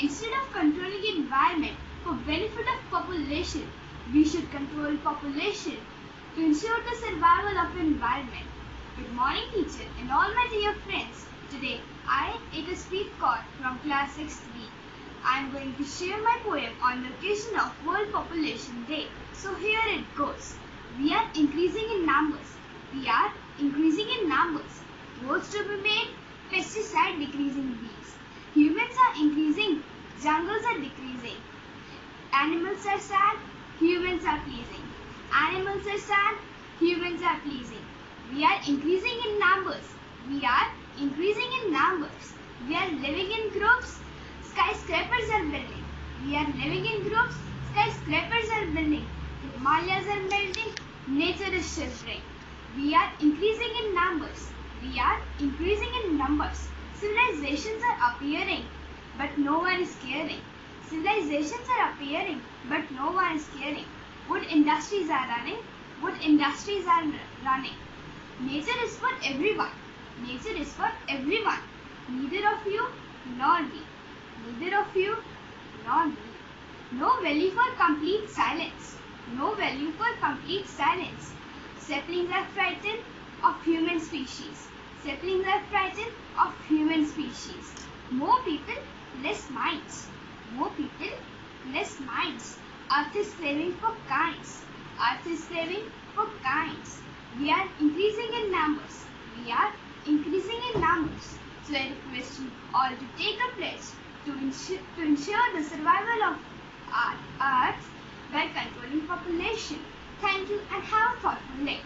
Instead of controlling environment for benefit of population, we should control population to ensure the survival of environment. Good morning, teacher and all my dear friends. Today I, Ekaspreet Kaur from class 6B, I am going to share my poem on the occasion of World Population Day. So here it goes. We are increasing in numbers. We are increasing in numbers. Roads to be made, pesticide decreasing bees. Humans are increasing, jungles are decreasing. Animals are sad, humans are pleasing. Animals are sad, humans are pleasing. We are increasing in numbers. We are increasing in numbers. We are living in groups, skyscrapers are building. We are living in groups, skyscrapers are building. Himalayas are melting, nature is shivering. We are increasing in numbers. We are increasing in numbers. Civilizations are appearing, but no one is caring. Civilizations are appearing, but no one is caring. Wood industries are running. Wood industries are running. Nature is for everyone. Nature is for everyone. Neither of you nor me. Neither of you nor me. No value for complete silence. No value for complete silence. Saplings are frightened of human species. Saplings are frightened of human species. More people, less minds. More people, less minds. Earth is craving for kinds. Earth is craving for kinds. We are increasing in numbers. We are increasing in numbers. So I request you all to take a pledge to ensure the survival of our Earth by controlling population. Thank you and have a thoughtful day.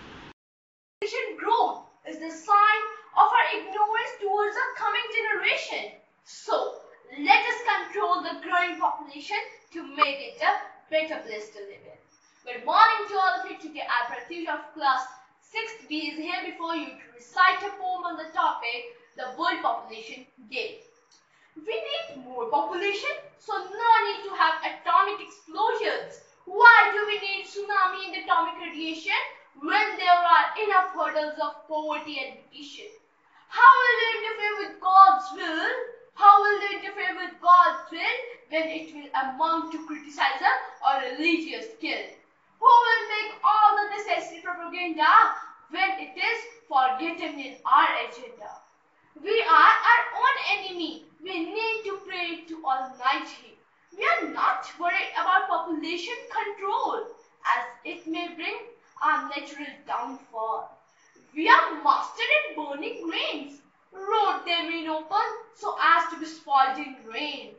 Population growth is the sign of our ignorance towards the coming generation. So, let us control the growing population to make it a better place to live in. Good morning to all of you. Today, Pratyusha of class 6B is here before you to recite a poem on the topic, the World Population Day. We need more population, so no need to have atomic explosions. Why do we need tsunami and atomic radiation when there are enough hurdles of poverty and depletion? How will they interfere with God's will? How will they interfere with God's will when it will amount to criticism or religious guilt? Who will make all the necessary propaganda when it is forgotten in our agenda? We are our own enemy. We need to pray to Almighty. We are not worried about population control, as it may bring our natural downfall. We are mastered at burning grains, road them in open so as to be spoiled in rain.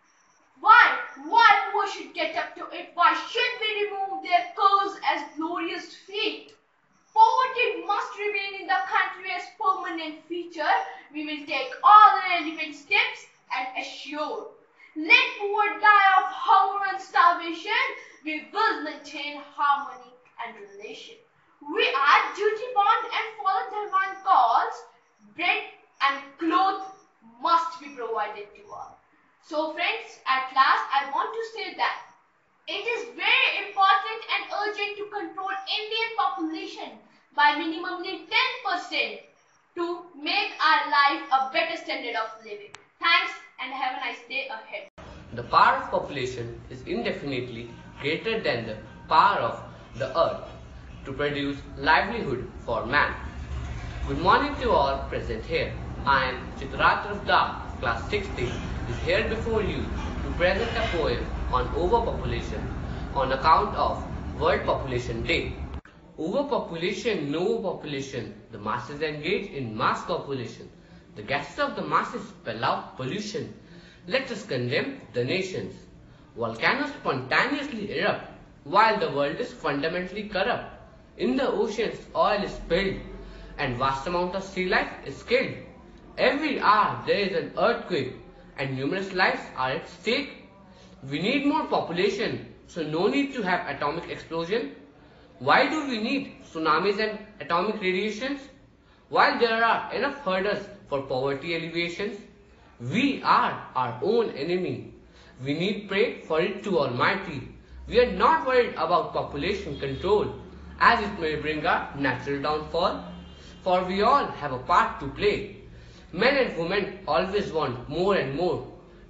Why poor should get up to it? Why should we remove their curse as glorious feat? Poverty must remain in the country as permanent feature. We will take all the relevant steps and assure. Let poor die of hunger and starvation. We will maintain harmony and relation. We are duty bound and follow Dharman calls. Bread and clothes must be provided to all. So friends, at last I want to say that it is very important and urgent to control Indian population by minimally 10% to make our life a better standard of living. Thanks and have a nice day ahead. The power of population is indefinitely greater than the power of the earth to produce livelihood for man. Good morning to all present here. I am Chitratra Da, class 60, is here before you to present a poem on overpopulation on account of World Population Day. Overpopulation, no population. The masses engage in mass copulation. The gases of the masses spell out pollution. Let us condemn the nations. Volcanoes spontaneously erupt while the world is fundamentally corrupt. In the oceans, oil is spilled and vast amount of sea life is killed. Every hour there is an earthquake and numerous lives are at stake. We need more population, so no need to have atomic explosion. Why do we need tsunamis and atomic radiations? While there are enough hurdles for poverty alleviations, we are our own enemy. We need pray for it to Almighty. We are not worried about population control, as it may bring our natural downfall. For we all have a part to play. Men and women always want more and more.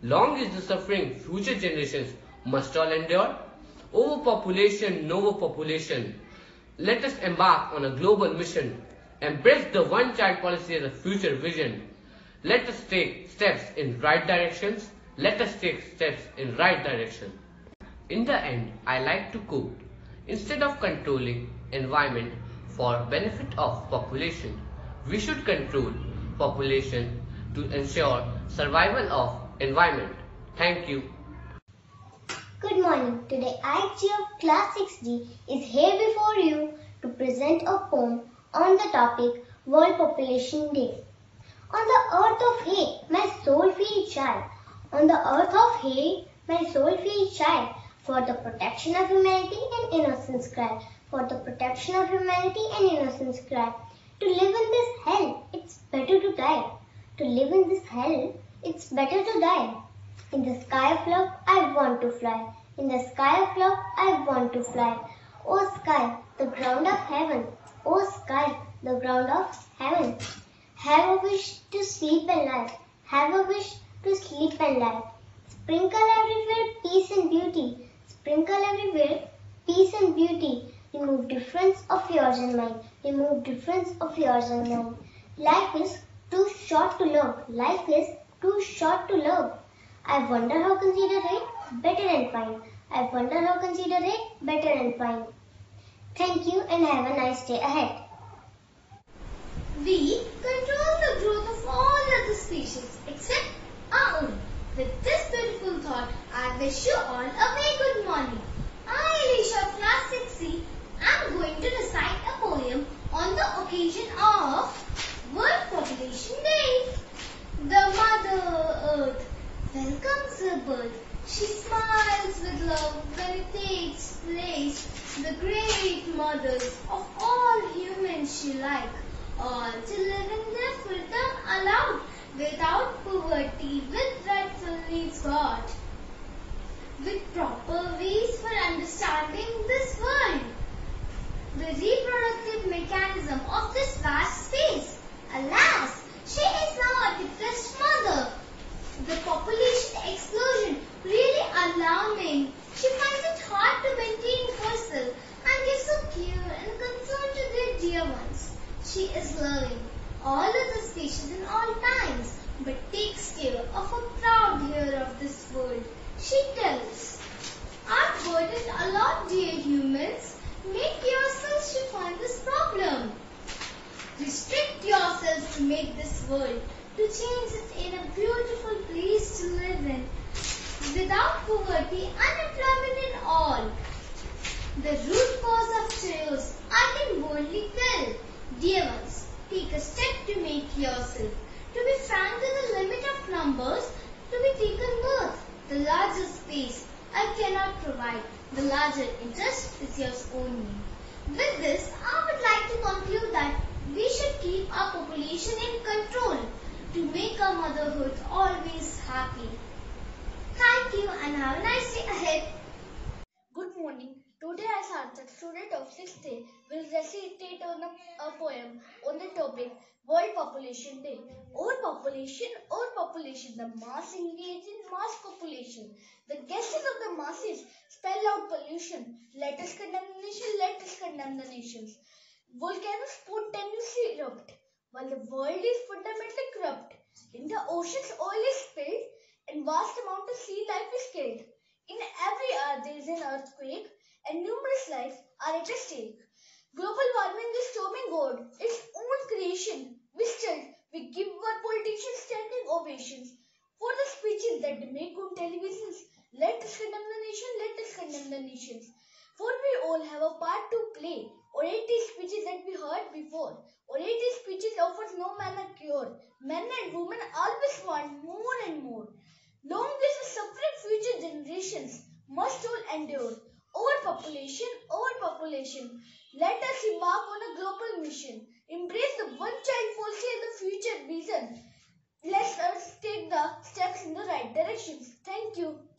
Long is the suffering future generations must all endure. Overpopulation, overpopulation. Let us embark on a global mission. Embrace the one-child policy as a future vision. Let us take steps in right directions. Let us take steps in right direction. In the end, I like to quote, instead of controlling environment for benefit of population, we should control population to ensure survival of environment. Thank you. Good morning. Today IHG of Class 6D is here before you to present a poem on the topic World Population Day. On the earth of hay, my soul feels shy. On the earth of hay, my soul feels shy. For the protection of humanity and innocence cry. For the protection of humanity and innocence cry. To live in this hell, it's better to die. To live in this hell, it's better to die. In the sky of love, I want to fly. In the sky of love, I want to fly. O sky, the ground of heaven. O sky, the ground of heaven. Have a wish to sleep and life. Have a wish to sleep and life. Sprinkle everywhere peace and beauty. Sprinkle everywhere peace and beauty. Remove difference of yours and mine. Remove difference of yours and mine. Life is too short to love. Life is too short to love. I wonder how considerate, better and fine. I wonder how considerate, better and fine. Thank you and have a nice day ahead. We control the growth of all other species except our own. With this beautiful thought, I wish you all a very good morning. I, Alicia of Class 6C, am going to recite a poem on the occasion of World Population Day. The Mother Earth welcomes her birth. She smiles with love when it takes place. The great mothers of all humans she like, all to live in their freedom allowed, without poverty, with rightful needs got, with proper ways for understanding this world, the reproductive mechanism of this vast space. Alas, she is now a depressed mother. The population explosion really alarming. She finds it hard to maintain herself and gives her care and concern to their dear ones. She is loving all other species in all times, but takes care of a proud heir of this world. She tells, "I'm burdened a lot, dear humans. Make yourselves to find this problem. Restrict yourselves to make this world, to change it in a beautiful place to live in, without poverty, unemployment and all. The root cause of chaos I can boldly tell. Dear ones, take a step to make yourself, to be frank to the limit of numbers, to be taken birth. The larger space I cannot provide. The larger interest is yours only." With this, I would like to conclude that we should keep our population in control to make our motherhood always happy. Thank you and have a nice day ahead. Good morning. Today I, Sarthak, student of 6th day, will recitate on a poem on the topic World Population Day. Overpopulation, the mass engaged in mass population. The gases of the masses spell out pollution. Let us condemn the nation, let us condemn the nations. Volcanoes spontaneously erupt, while the world is fundamentally corrupt. In the oceans, oil is spilled, and vast amount of sea life is killed. In every hour there is an earthquake, and numerous lives are at stake. Global warming is storming God, its own creation. We give our politicians standing ovations for the speeches that they make on televisions. Let us condemn the nation, let us condemn the nations. For we all have a part to play. Oratory speeches that we heard before. Oratory speeches offers no man a cure. Men and women always want more and more. Long as the suffering future generations must all endure. Overpopulation. Let us embark on a global mission. Embrace the one-child policy as the future vision. Let us take the steps in the right directions. Thank you.